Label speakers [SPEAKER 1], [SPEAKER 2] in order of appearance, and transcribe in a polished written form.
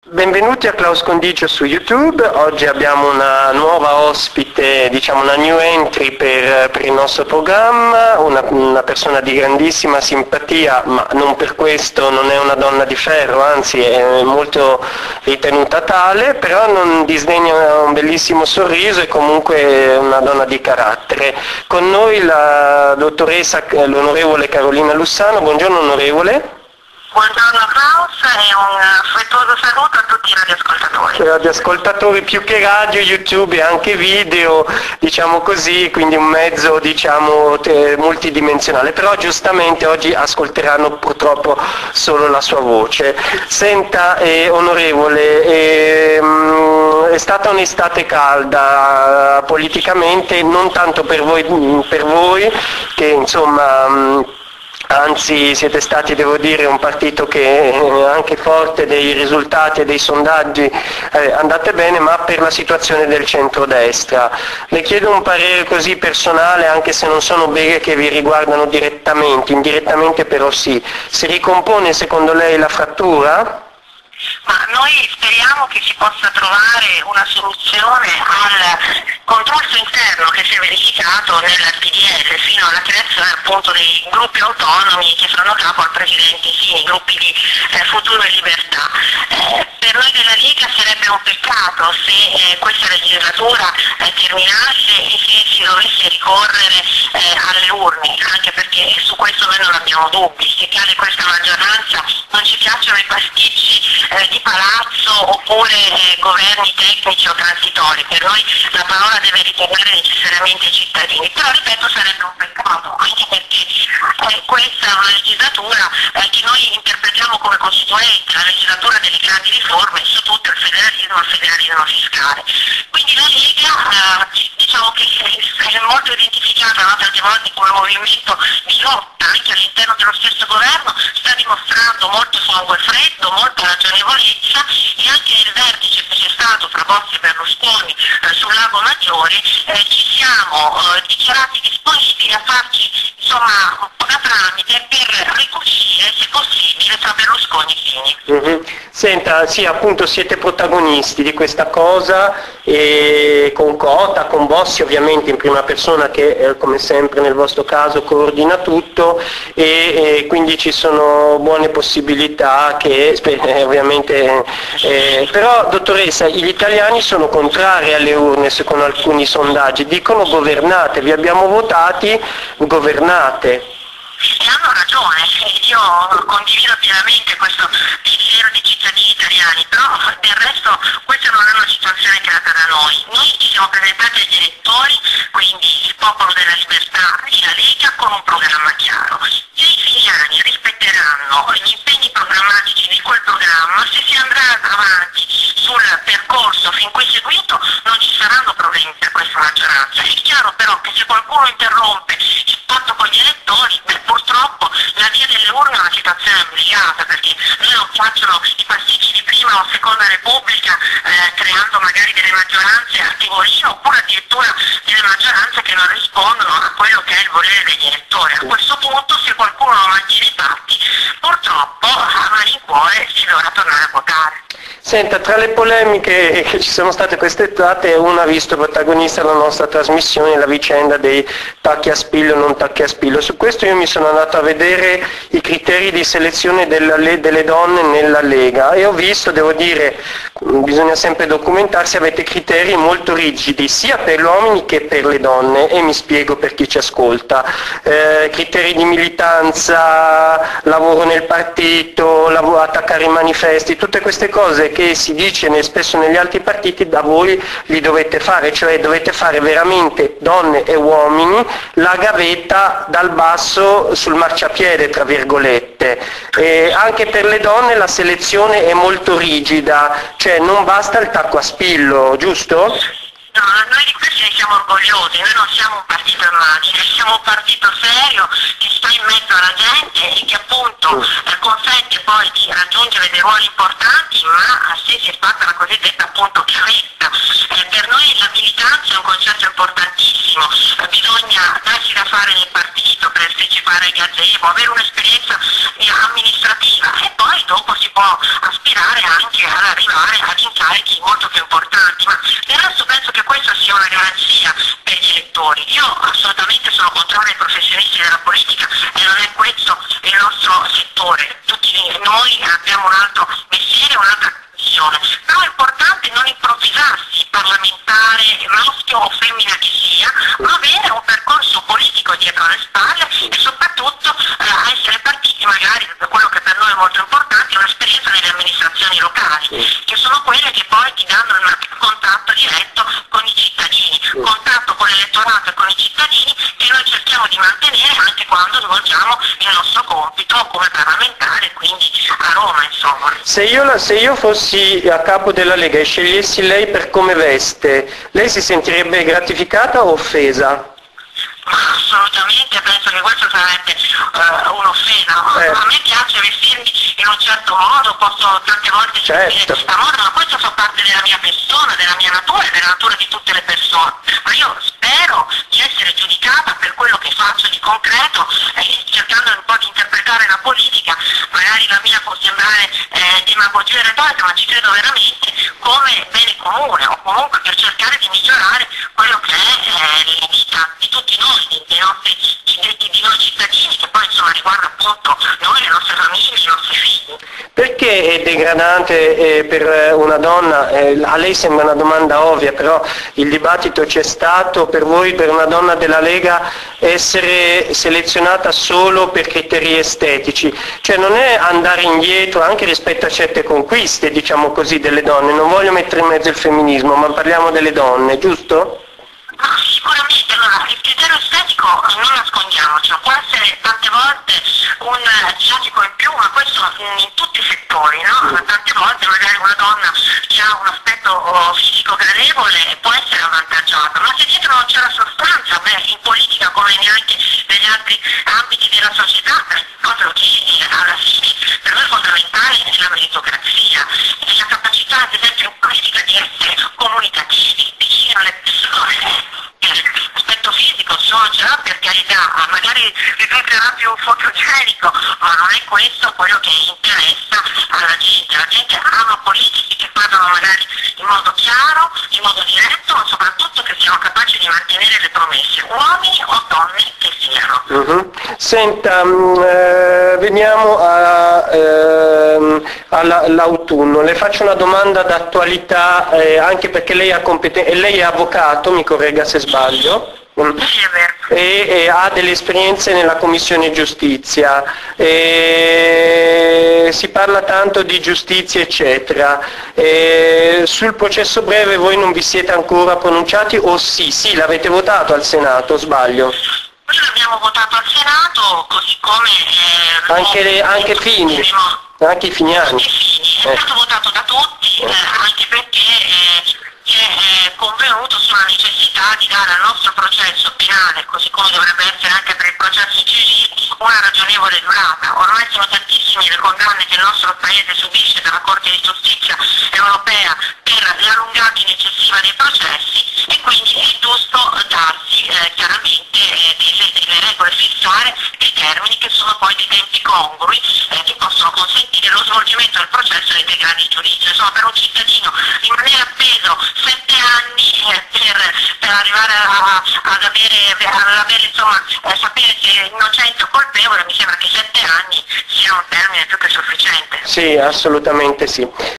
[SPEAKER 1] Benvenuti a Klaus Condicio su YouTube. Oggi abbiamo una nuova ospite, diciamo una new entry per il nostro programma, una persona di grandissima simpatia, ma non per questo non è una donna di ferro, anzi è molto ritenuta tale, però non disdegna un bellissimo sorriso e comunque una donna di carattere. Con noi la dottoressa, l'onorevole Carolina Lussano. Buongiorno onorevole.
[SPEAKER 2] Buongiorno Klaus e un affettuoso saluto a tutti i radioascoltatori.
[SPEAKER 1] Radioascoltatori più che radio, YouTube e anche video, diciamo così, quindi un mezzo diciamo multidimensionale, però giustamente oggi ascolteranno purtroppo solo la sua voce. Senta onorevole, è stata un'estate calda politicamente, non tanto per voi che insomma anzi siete stati, devo dire, un partito che anche forte dei risultati e dei sondaggi andate bene, ma per la situazione del centrodestra. Le chiedo un parere così personale, anche se non sono beghe che vi riguardano direttamente, indirettamente però sì. Si ricompone secondo lei la frattura?
[SPEAKER 2] Ma noi speriamo che si possa trovare una soluzione al controverso interno che si è verificato nel PDL fino alla creazione appunto dei gruppi autonomi che faranno capo al presidente Fini, gruppi di Futuro e Libertà. Per noi della Lega sarebbe un peccato se questa legislatura terminasse e se si dovesse ricorrere alle urne, anche perché su questo noi non abbiamo dubbi. Se cade questa maggioranza non ci piacciono i pasticci di palazzo oppure governi tecnici o transitori, per noi la parola deve ritornare necessariamente ai cittadini, però ripeto sarebbe un peccato, anche perché questa è una legislatura che noi interpretiamo come costituente, la legislatura delle grandi riforme, su tutto il federalismo fiscale. Quindi la Lega diciamo che è molto identificata tante volte come movimento di lotta anche all'interno dello stesso governo, sta dimostrando molto sangue freddo, molta ragionevolezza, e anche nel vertice che c'è stato tra Bossi e Berlusconi sul Lago Maggiore ci siamo dichiarati disponibili a farci insomma un po' da tramite per ricucire, se possibile, tra Berlusconi e Fini.
[SPEAKER 1] Senta, sì, appunto siete protagonisti di questa cosa, e con Cota, con Bossi ovviamente in prima persona che come sempre nel vostro caso coordina tutto, e quindi ci sono buone possibilità che ovviamente però dottoressa, gli italiani sono contrari alle urne secondo alcuni sondaggi, dicono governate, vi abbiamo votati, governate.
[SPEAKER 2] E hanno ragione, io condivido pienamente questo pensiero dei cittadini italiani, però del resto questa non è una situazione creata da noi. Noi ci siamo presentati agli elettori, quindi il Popolo della Libertà e la Lega, con un programma chiaro. Se i finiani rispetteranno gli impegni programmatici di quel programma, se si andrà avanti sul percorso fin qui seguito, non ci saranno problemi per questa maggioranza. È chiaro però che se qualcuno interrompe il patto con gli elettori, purtroppo la via delle urne è una situazione obbligata, perché noi non piacciono i pasticci di prima o seconda repubblica, creando magari delle maggioranze a tavolino, oppure addirittura delle maggioranze che non rispondono a quello che è il volere degli elettori. A questo punto, se qualcuno non mantiene i patti, purtroppo a malincuore si dovrà tornare a votare.
[SPEAKER 1] Senta, tra le polemiche che ci sono state quest'estate, una ha visto protagonista la nostra trasmissione, la vicenda dei tacchi a spillo o non tacchi a spillo. Su questo io mi sono andato a vedere i criteri di selezione delle donne nella Lega e ho visto, devo dire, bisogna sempre documentarsi, avete criteri molto rigidi sia per gli uomini che per le donne, e mi spiego per chi ci ascolta. Criteri di militanza, lavoro nel partito, attaccare i manifesti, tutte queste cose che si dice spesso negli altri partiti, da voi li dovete fare, cioè dovete fare veramente, donne e uomini, la gavetta dal basso sul marciapiede, tra virgolette. E anche per le donne la selezione è molto rigida, cioè non basta il tacco a spillo, giusto?
[SPEAKER 2] No, noi di questo ne siamo orgogliosi, noi non siamo un partito immagine, siamo un partito serio che sta in mezzo alla gente e che appunto consente poi di raggiungere dei ruoli importanti, ma se si è fatta la cosiddetta appunto chiavetta. Per noi la militanza è un concetto importantissimo, bisogna darsi da fare nel partito per partecipare ai gazebo, avere un'esperienza amministrativa e poi dopo si può aspirare anche ad arrivare discussione, però è importante non improvvisarsi parlamentare, maschio o femmina che sia, ma avere un percorso politico dietro le spalle e soprattutto essere partiti magari da quello che per noi è molto importante, un'esperienza nelle amministrazioni locali, che sono quelle che poi ti danno il contatto diretto con i cittadini, contatto con l'elettorato e con i cittadini, che noi cerchiamo di mantenere anche quando svolgiamo il nostro compito come parlamentare, quindi a Roma, insomma.
[SPEAKER 1] Se io fossi a capo della Lega e scegliessi lei per come veste, lei si sentirebbe gratificata o offesa?
[SPEAKER 2] Assolutamente, penso che questo sarebbe un'offesa. A me piace vestirmi in un certo modo, posso tante volte scegliere la moda, ma questo fa parte della mia persona, della mia natura e della natura di tutte le persone. Ma io spero di essere giudicata per quello che faccio di concreto, cercando un po' di interpretare la politica, magari la mia può sembrare demagogia e retorica, ma ci credo veramente, come bene comune, o comunque per cercare di migliorare quello che è la vita di tutti noi, dei noi cittadini, che poi insomma riguarda appunto noi, le nostre famiglie, i nostri figli.
[SPEAKER 1] Perché è degradante per una donna, a lei sembra una domanda ovvia, però il dibattito c'è stato, per voi, per una donna della Lega, essere selezionata solo per criteri estetici? Cioè non è andare indietro anche rispetto a certe conquiste, diciamo così, delle donne? Non voglio mettere in mezzo il femminismo, ma parliamo delle donne, giusto?
[SPEAKER 2] Sicuramente, allora, il criterio estetico non nascondiamocelo, può essere tante volte un viatico in più, ma questo in tutti i settori, no? Tante volte magari una donna che ha un aspetto fisico gradevole può essere avvantaggiata, ma se dietro non c'è la sostanza, in politica come neanche negli altri ambiti della società, quello che alla fine per noi è fondamentale è la meritocrazia, è la capacità ad esempio in politica di essere comunicativi, vicino alle persone. L'aspetto fisico ce l'ha, per carità, magari risulterà più fotogenico, ma non è questo quello che interessa alla gente. La gente ama politici che parlano magari in modo chiaro, in modo diretto, ma soprattutto che siano capaci di mantenere le promesse, uomini o donne che siano.
[SPEAKER 1] Senta, veniamo all'autunno. Le faccio una domanda d'attualità, anche perché lei lei è avvocato, mi corregga se sbaglio. E ha delle esperienze nella Commissione Giustizia, si parla tanto di giustizia eccetera, sul processo breve voi non vi siete ancora pronunciati o sì, l'avete votato al Senato, o sbaglio?
[SPEAKER 2] Noi l'abbiamo votato al Senato, così come
[SPEAKER 1] anche Fini, anche i finiani.
[SPEAKER 2] È stato votato da tutti, anche perché è convenuto sulla necessità di dare al nostro processo penale, così come dovrebbe essere anche per il processo civile, una ragionevole durata. Ormai sono tantissime le condanne che il nostro Paese subisce dalla Corte di Giustizia europea per la lungaggine eccessiva dei processi, e quindi è giusto darsi chiaramente delle regole, fissare dei termini che sono poi dei tempi congrui che possono consentire lo svolgimento del processo nei gradi di giudizio. Insomma, per un cittadino rimanere appeso 7 anni per arrivare ad avere insomma, sapere se è innocente o colpevole, mi sembra che 7 anni sia un termine più che sufficiente.
[SPEAKER 1] Sì, assolutamente sì.